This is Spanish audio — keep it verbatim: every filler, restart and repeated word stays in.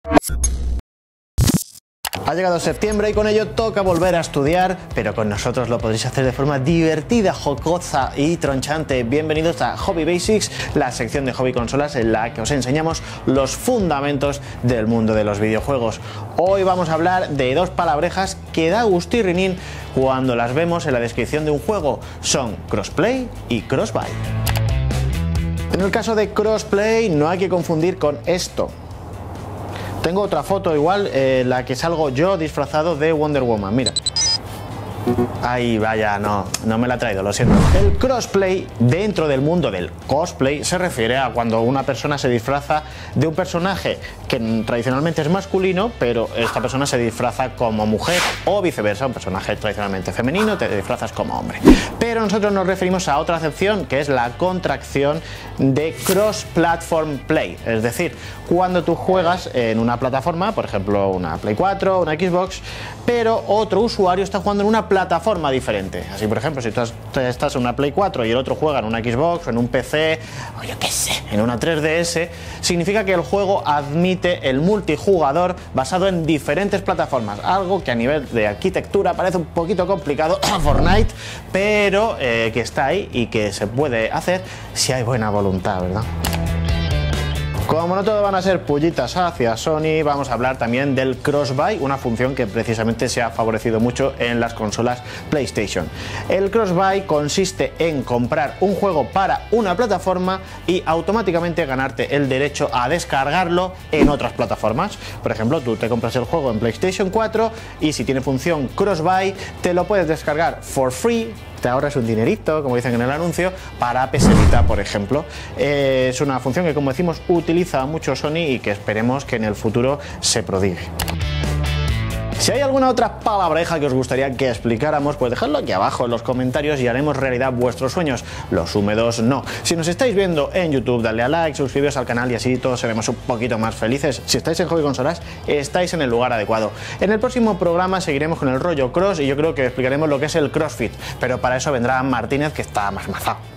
Ha llegado septiembre y con ello toca volver a estudiar, pero con nosotros lo podréis hacer de forma divertida, jocosa y tronchante. Bienvenidos a Hobby Basics, la sección de hobby consolas en la que os enseñamos los fundamentos del mundo de los videojuegos. Hoy vamos a hablar de dos palabrejas que da gustirrinín cuando las vemos en la descripción de un juego. Son crossplay y crossbuy. En el caso de crossplay no hay que confundir con esto. Tengo otra foto igual, en eh, la que salgo yo disfrazado de Wonder Woman, mira. Ay, vaya, no, no me la ha traído, lo siento. El crossplay dentro del mundo del cosplay se refiere a cuando una persona se disfraza de un personaje que tradicionalmente es masculino, pero esta persona se disfraza como mujer, o viceversa, un personaje tradicionalmente femenino te disfrazas como hombre. Pero nosotros nos referimos a otra acepción, que es la contracción de cross-platform play, es decir, cuando tú juegas en una plataforma, por ejemplo una Play cuatro, una Xbox, pero otro usuario está jugando en una plataforma diferente. Así, por ejemplo, si tú estás en una Play cuatro y el otro juega en una Xbox o en un P C, o yo qué sé, en una tres D S, significa que el juego admite el multijugador basado en diferentes plataformas, algo que a nivel de arquitectura parece un poquito complicado a Fortnite, pero eh, que está ahí y que se puede hacer si hay buena voluntad, ¿verdad? Como no todo van a ser pullitas hacia Sony, vamos a hablar también del crossbuy, una función que precisamente se ha favorecido mucho en las consolas PlayStation. El crossbuy consiste en comprar un juego para una plataforma y automáticamente ganarte el derecho a descargarlo en otras plataformas. Por ejemplo, tú te compras el juego en PlayStation cuatro y si tiene función crossbuy te lo puedes descargar for free. Te ahorras un dinerito, como dicen en el anuncio, para P S Vita, por ejemplo. Eh, es una función que, como decimos, utiliza mucho Sony y que esperemos que en el futuro se prodigue. Si hay alguna otra palabreja que os gustaría que explicáramos, pues dejadlo aquí abajo en los comentarios y haremos realidad vuestros sueños. Los húmedos no. Si nos estáis viendo en YouTube, dadle a like, suscribiros al canal y así todos seremos un poquito más felices. Si estáis en Hobby Consolas, estáis en el lugar adecuado. En el próximo programa seguiremos con el rollo cross y yo creo que explicaremos lo que es el CrossFit, pero para eso vendrá Martínez, que está más mazado.